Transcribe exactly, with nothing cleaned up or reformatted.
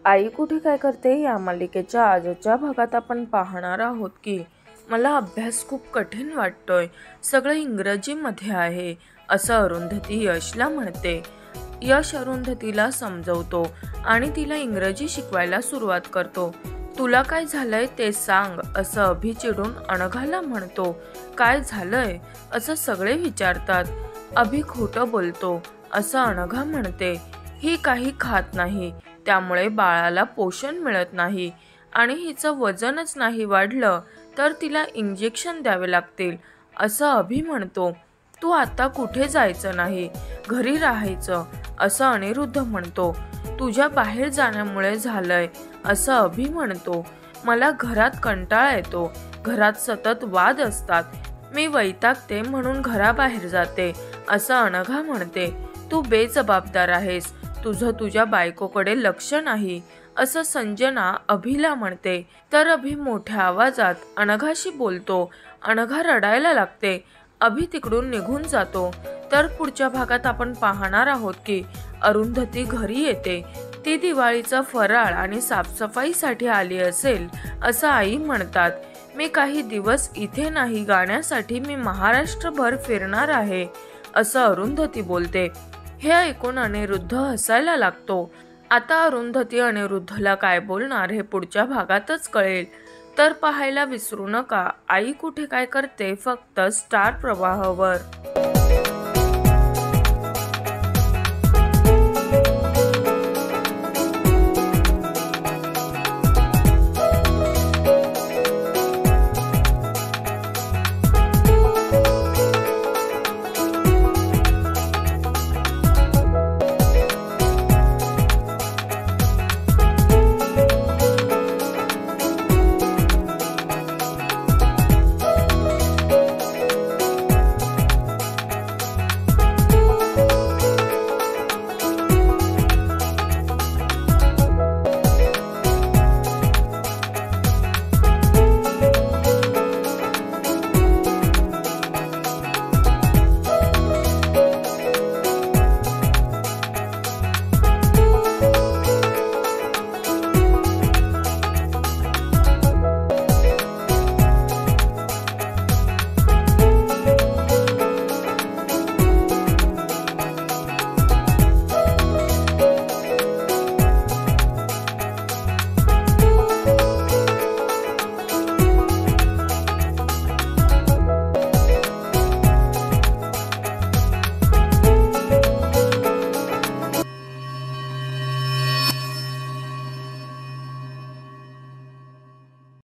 आई कुठे काय करते या मालिकेच्या आजच्या भागात आपण पाहणार आहोत की मला अभ्यास खूप कठीण वाटतोय, सगळं इंग्रजीमध्ये आहे असं अरुंधती यशला म्हणते. यश अरुंधतीला समजवतो आणि तिला इंग्रजी शिकवायला सुरुवात करतो. तुला काय झालंय ते सांग असं अभि चिडून अनघाला म्हणतो. काय झालंय असं सगळे विचारतात. अभि खोटं बोलतो असं अनघा म्हणते. ही काही खात नाही, त्यामुळे बाळाला पोषण मिळत नाही आणि हिचं वजनच नाही वाढलं तर तिला इंजेक्शन द्यावे लागतील असं अभि म्हणतो. तू आता कुठे जायचं नाही, घरी राहायचं असं अनिरुद्ध म्हणतो. तुझ्या बाहेर जाण्यामुळे झालंय असं अभि म्हणतो. मला घरात कंटाळा येतो, घरात सतत वाद असतात, मी वैतागते म्हणून घराबाहेर जाते असं अनघा म्हणते. तू बेजबाबदार आहेस, तुझं तुझ्या बायकोकडे लक्ष नाही असं संजना अभिला म्हणते. तर अभि मोठ्या आवाजात अनघाशी बोलतो. अनघा रडायला लागते. अभि तिकडून निघून जातो. तर पुढच्या भागात आपण पाहणार आहोत की अरुंधती घरी येते. ती दिवाळीचा फराळ आणि साफसफाईसाठी आली असेल असं आई म्हणतात. मी काही दिवस इथे नाही, गाण्यासाठी मी महाराष्ट्रभर फिरणार आहे असं अरुंधती बोलते. हे ऐकून अनिरुद्ध हसायला लागतो. आता अरुंधती अनिरुद्धला काय बोलणार हे पुढच्या भागातच कळेल. तर पाहायला विसरू नका आई कुठे काय करते फक्त स्टार प्रवाहावर.